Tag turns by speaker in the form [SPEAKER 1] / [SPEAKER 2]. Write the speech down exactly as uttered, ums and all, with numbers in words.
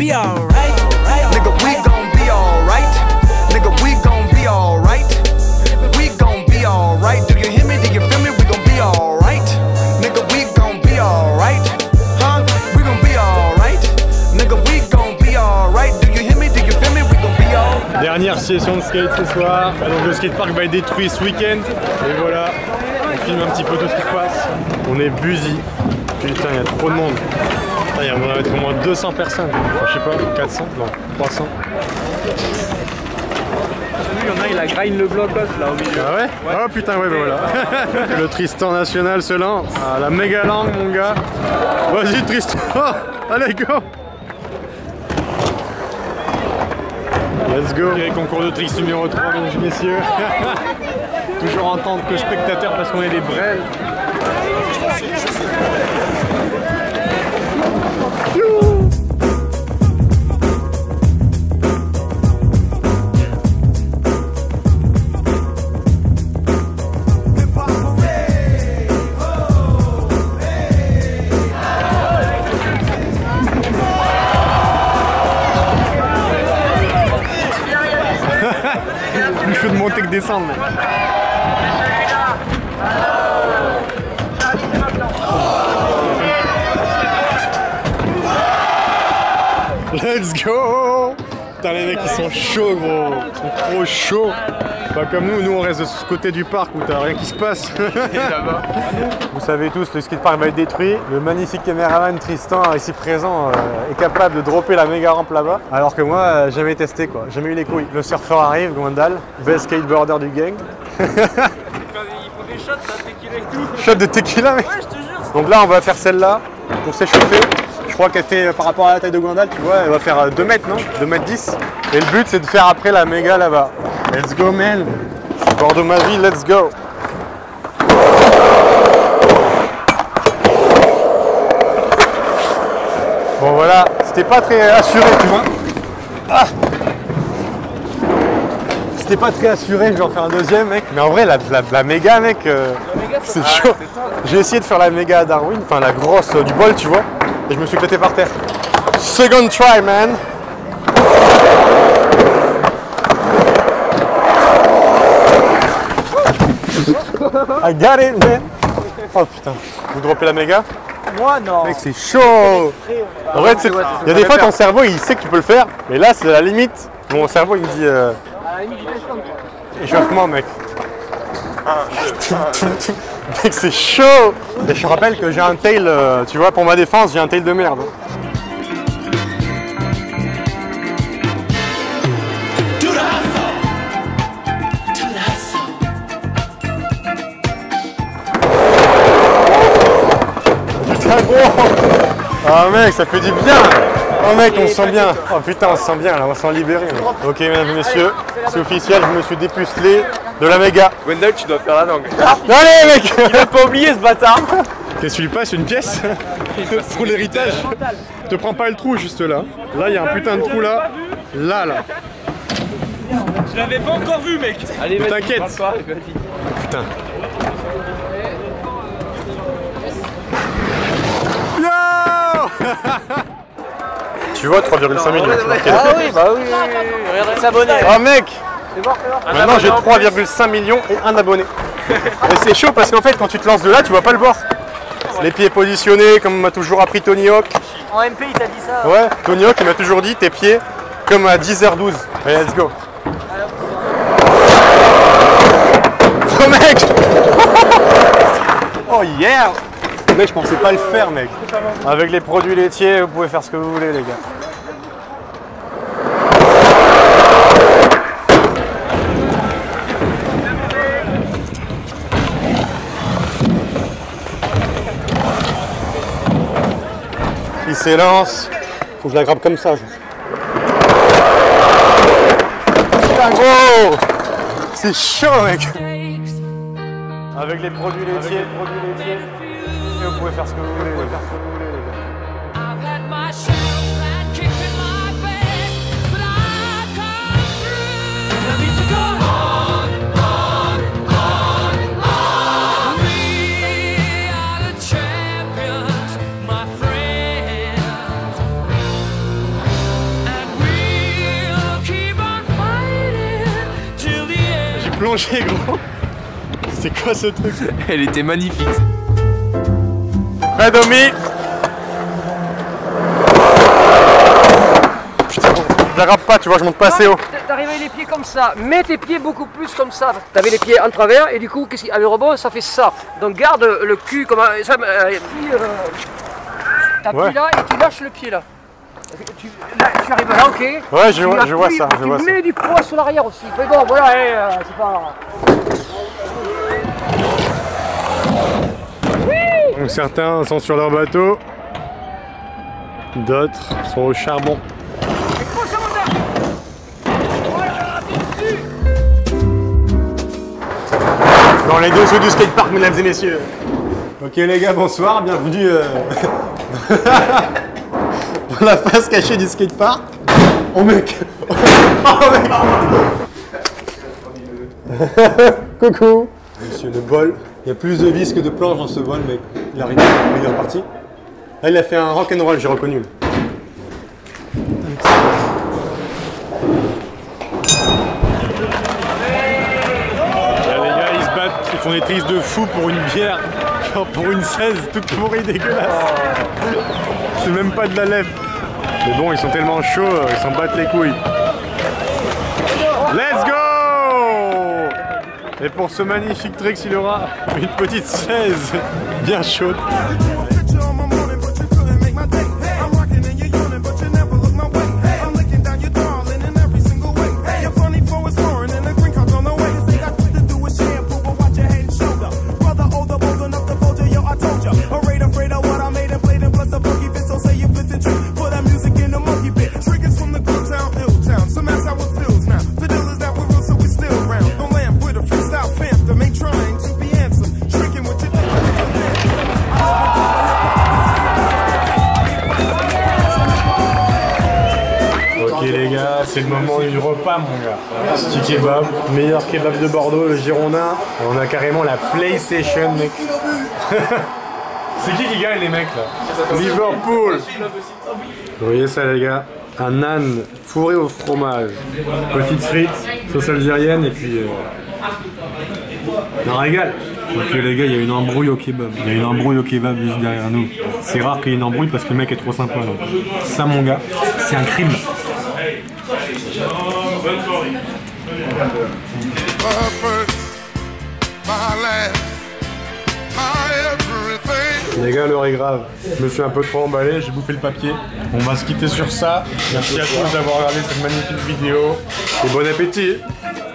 [SPEAKER 1] be alright.
[SPEAKER 2] Nigga, we gon' be alright. Nigga, we gon' be alright. We gon' be alright. Do you hear me? Do you feel me? We gon' be alright. Nigga, we gon' be alright. Huh? We gon' be alright. Nigga, we gon' be alright. Do you hear me? Do you feel me? We gon' be alright.
[SPEAKER 3] Dernière session de skate ce soir. Donc le skatepark va être détruit ce week-end. Et voilà, on filme un petit peu tout ce qui se passe. On est busy. Putain, il y a trop de monde. Putain, il y a, on va être au moins deux cents personnes. Enfin, je sais pas, quatre cents, non, trois cents.
[SPEAKER 4] Il y en a, il a grind le bloc off là au milieu.
[SPEAKER 3] Ah ouais, ouais. Oh putain, ouais, bah voilà. Le Tristan national se lance. Ah, la méga langue, mon gars. Vas-y, Tristan. Allez, go. Let's go. Okay, concours de tricks numéro trois, mesdames et messieurs. Toujours en tant que spectateur parce qu'on est des brels. Plus chaud de monter que descendre. Let's go! Putain, les mecs ils sont chauds, gros. Ils sont trop chauds. Pas comme nous, nous on reste de ce côté du parc où t'as rien qui se passe. Vous savez tous, le skatepark va être détruit. Le magnifique caméraman Tristan ici présent euh, est capable de dropper la méga rampe là-bas. Alors que moi, euh, jamais testé quoi, jamais eu les couilles. Le surfeur arrive, Gwendal, best skateboarder du gang.
[SPEAKER 4] Ils font des shots de tequila et tout.
[SPEAKER 3] Shot de tequila, mec.
[SPEAKER 4] Ouais, je te jure.
[SPEAKER 3] Donc là, on va faire celle-là pour s'échauffer. Je crois qu'elle fait, par rapport à la taille de Gwendal, tu vois, elle va faire deux mètres, non? deux mètres dix. Et le but, c'est de faire après la méga là-bas. Let's go, man. Bord de ma vie, let's go. Bon, voilà. C'était pas très assuré, tu vois. Ah, c'était pas très assuré, je vais en faire un deuxième, mec. Mais en vrai, la, la, la méga, mec, euh, c'est chaud. J'ai essayé de faire la méga à Darwin, enfin la grosse euh, du bol, tu vois. Et je me suis éclaté par terre. Second try, man. I got it, man. Oh putain. Vous droppez la méga?
[SPEAKER 4] Moi non.
[SPEAKER 3] Mec, c'est chaud. En vrai, il y a des fois ton cerveau il sait que tu peux le faire, mais là c'est la limite. Mon cerveau il me dit euh... échauffement, mec. Mec, c'est chaud. Et je te rappelle que j'ai un tail, euh, tu vois, pour ma défense, j'ai un tail de merde. Putain, gros. Ah mec, ça fait du bien. Oh mec, on se sent bien. Oh putain, on se sent bien là, on se sent libéré. Mec. Ok, mesdames et messieurs, c'est officiel, je me suis dépucelé de la méga.
[SPEAKER 4] Wendell, tu dois faire la langue.
[SPEAKER 3] Allez mec.
[SPEAKER 4] Il a pas oublié ce bâtard.
[SPEAKER 3] Qu'est-ce que tu lui passes, une pièce pour l'héritage? Te prends pas le trou juste là. Là, il y a un putain de trou là. Là, là.
[SPEAKER 4] Je l'avais pas encore vu, mec. Allez,
[SPEAKER 3] t'inquiète. Putain. Yo. Tu vois, trois virgule cinq millions.
[SPEAKER 4] Ah oui, bah oui, oui, oui. Regardez s'abonner.
[SPEAKER 3] Oh mec. Maintenant j'ai trois virgule cinq millions et un abonné. Et c'est chaud parce qu'en fait quand tu te lances de là tu vois pas le bord. Les pieds positionnés comme m'a toujours appris Tony Hawk.
[SPEAKER 4] En M P il t'a dit ça?
[SPEAKER 3] Ouais, Tony Hawk il m'a toujours dit tes pieds comme à dix heures douze. Allez, let's go. Oh mec. Oh yeah. Mec, je pensais pas le faire, mec. Avec les produits laitiers, vous pouvez faire ce que vous voulez, les gars. Il s'élance. Faut que je la grappe comme ça. Je... Putain, gros. C'est chaud, mec. Avec les produits laitiers, les produits laitiers. Et vous pouvez faire ce que vous voulez, les gars. mangé, gros. C'est quoi ce truc?
[SPEAKER 4] Elle était magnifique.
[SPEAKER 3] Prêt, Domi? Putain, je la pas, tu vois, je monte pas assez haut.
[SPEAKER 1] T'arrives les pieds comme ça, mets tes pieds beaucoup plus comme ça. T'avais les pieds en travers et du coup, qu'est-ce qu'il avec le rebond, ça fait ça. Donc garde le cul comme un. Ça, euh, euh, T'appuies ouais. là et tu lâches le pied là. Tu, là, tu arrives là, ok.
[SPEAKER 3] Ouais, je, vois, je vois ça. Je
[SPEAKER 1] tu
[SPEAKER 3] vois
[SPEAKER 1] mets
[SPEAKER 3] ça.
[SPEAKER 1] du poids sur l'arrière aussi. Mais bon, voilà, hey, euh, c'est pas. Oui.
[SPEAKER 3] Donc certains sont sur leur bateau, d'autres sont au charbon. Dans les dessous du skatepark, mesdames et messieurs. Ok les gars, bonsoir, bienvenue euh... dans la face cachée du skatepark. Oh mec. Oh mec. Coucou. Monsieur le bol. Il y a plus de vis que de planches dans ce bol, mec. Il a rien, il est reparti. Là, il a fait un rock'n'roll, j'ai reconnu. Ils font des tristes de fou pour une bière, genre pour une seize toute pourrie dégueulasse. C'est même pas de la lèvre. Mais bon, ils sont tellement chauds, ils s'en battent les couilles. Let's go! Et pour ce magnifique trick, il y aura une petite seize bien chaude. Les gars, c'est le moment du repas, mon gars. Petit kebab, meilleur kebab de Bordeaux, le Girondin. On a carrément la PlayStation, mec. C'est qui qui gagne, les mecs là? Liverpool. Vous voyez ça, les gars? Un âne fourré au fromage, petite frite, sauce algérienne et puis euh... un régal. Ok les gars, il y a une embrouille au kebab. Il y a une embrouille au kebab juste derrière nous. C'est rare qu'il y ait une embrouille parce que le mec est trop sympa. Donc. Ça, mon gars, c'est un crime. Les gars, l'heure est grave. Je me suis un peu trop emballé, j'ai bouffé le papier. On va se quitter sur ça. Merci à tous d'avoir regardé cette magnifique vidéo. Et bon appétit!